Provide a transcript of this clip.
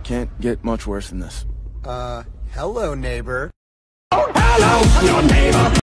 Can't get much worse than this. Hello, neighbor. Hello, your neighbor.